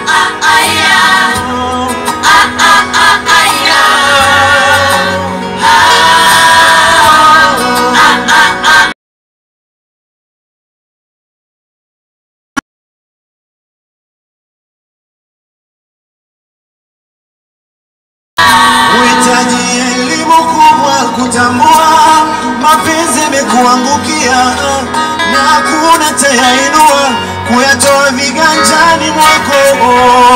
Uhitaji elimu kubwa kutambua mapenzi yamekuangukia na hakuna tayainua kuyatoa viganjani mwako.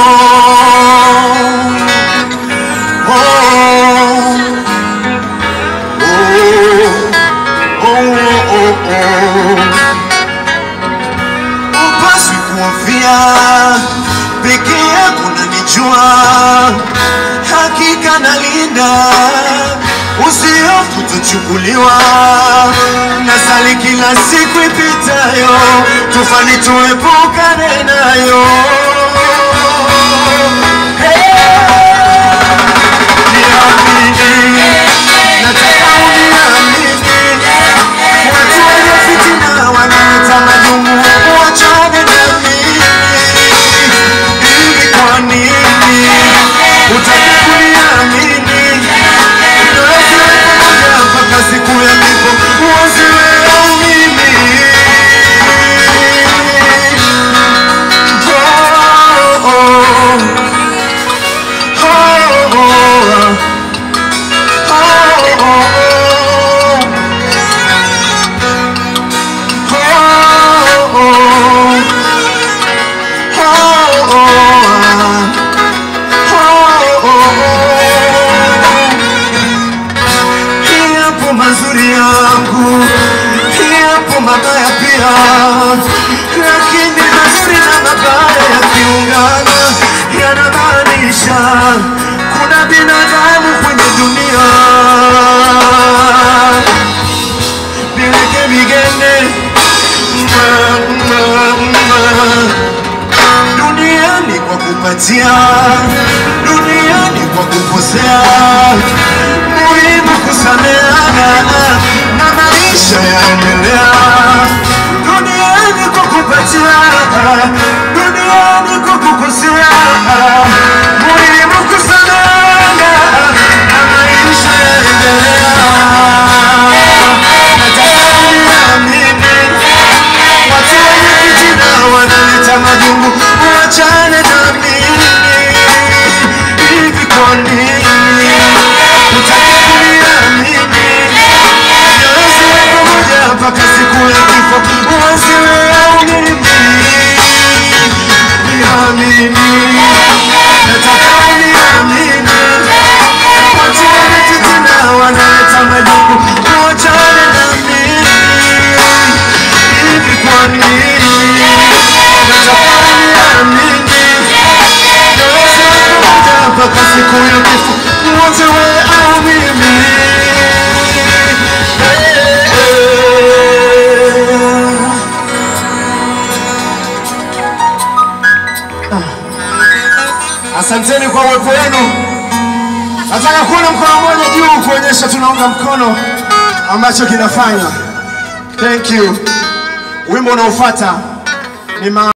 Upaswi kuhofia, peke yako unanijua, hakika nalinda, usihofu tuchukuliwa, nasali kila siku ipitayo, tufani tuepukane nayo. Mazuri yangu yapo mabaya pia, lakini mazuri na mabaya yakiungana yanamaanisha kuna binadamu kwenye dunia. Bileke bigende duniani kwa kupatia, duniani kwa kukosea, muhimu kusameheana na maisha yaendelea. Duniani kwa kupatia, duniani kwa kukosea, muhimu kusameheana na maisha yaendelea. Nataka uniamini, watu wenye fitina wanaleta majungu, wachane na mimi. Hivi kwa nini mpaka siku ya kifo uwasiwe au mimi? Niamini, nataka uniamini, watu wamefitina wanaleta majungu, wachane na mimi. Hivi kwa nini? Nataka uniamini, uwasiwe pamoja mpaka siku ya kifo uwasiwe au mimi. Asanteni kwa uwepo wenu. Nataka kuona mkono mmoja juu kuonyesha tunaunga mkono ambacho kinafanywa. Thank you. Wimbo unaofuata ni